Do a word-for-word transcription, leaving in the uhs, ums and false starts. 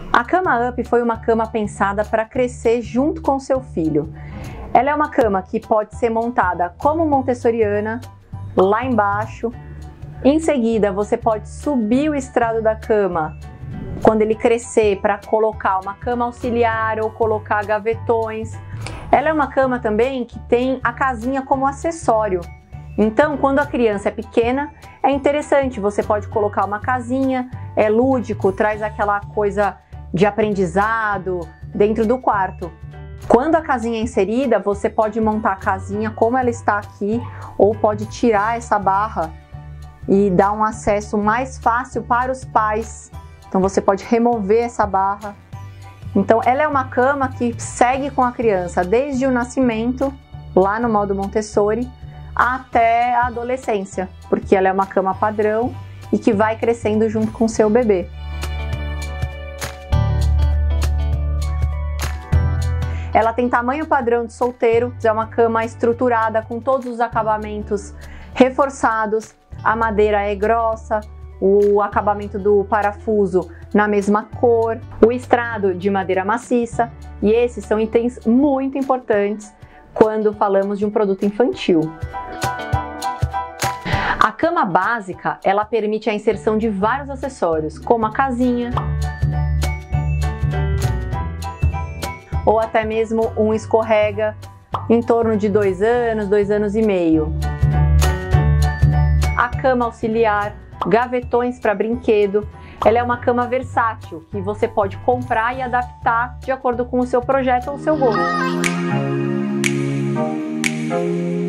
A cama Up foi uma cama pensada para crescer junto com seu filho. Ela é uma cama que pode ser montada como montessoriana, lá embaixo. Em seguida, você pode subir o estrado da cama quando ele crescer para colocar uma cama auxiliar ou colocar gavetões. Ela é uma cama também que tem a casinha como acessório. Então, quando a criança é pequena, é interessante, você pode colocar uma casinha, é lúdico, traz aquela coisa de aprendizado dentro do quarto. Quando a casinha é inserida, você pode montar a casinha como ela está aqui, ou pode tirar essa barra e dar um acesso mais fácil para os pais. Então você pode remover essa barra. Então ela é uma cama que segue com a criança desde o nascimento, lá no modo Montessori, até a adolescência, porque ela é uma cama padrão e que vai crescendo junto com o seu bebê. Ela tem tamanho padrão de solteiro, é uma cama estruturada com todos os acabamentos reforçados, a madeira é grossa, o acabamento do parafuso na mesma cor, o estrado de madeira maciça, e esses são itens muito importantes quando falamos de um produto infantil. A cama básica, ela permite a inserção de vários acessórios, como a casinha, ou até mesmo um escorrega em torno de dois anos, dois anos e meio. A cama auxiliar, gavetões para brinquedo. Ela é uma cama versátil que você pode comprar e adaptar de acordo com o seu projeto ou o seu gosto.